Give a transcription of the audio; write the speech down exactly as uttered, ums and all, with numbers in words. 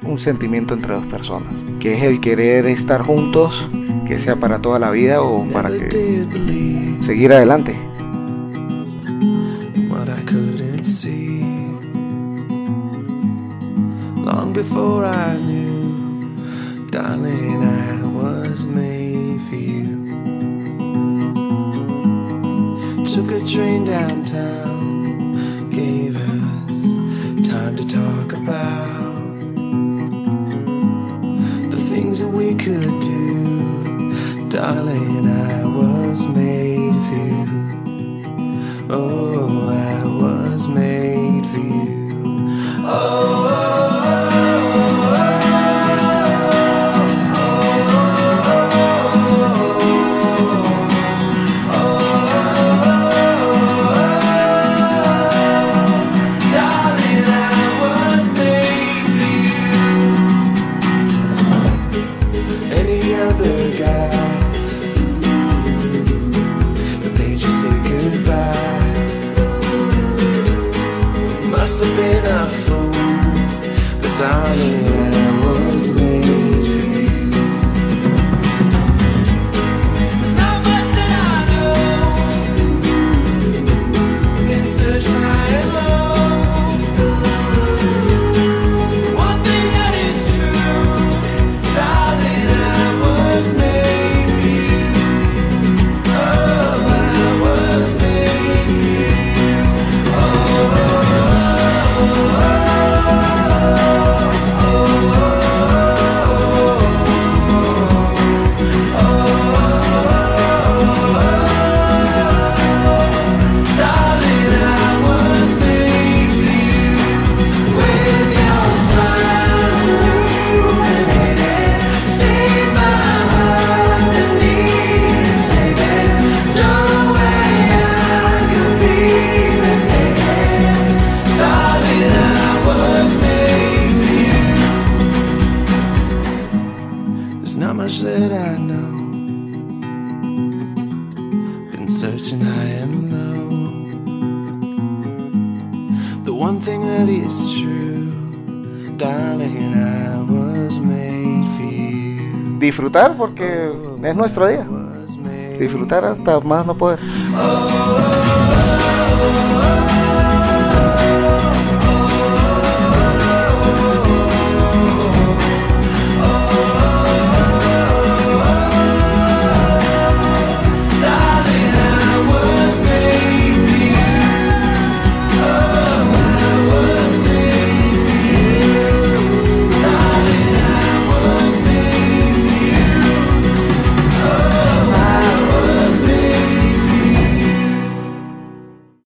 un sentimiento entre dos personas, que es el querer estar juntos, que sea para toda la vida o para que seguir adelante. Long before I knew, darling, I was made for you. Took a train downtown, gave us time to talk about the things that we could do. Darling, I was made for you. Oh, I was made for you. Oh, that I know, been searching high and low. The one thing that is true, darling, I was made for you. Disfrutar porque es nuestro día. Disfrutar hasta más no poder. Oh,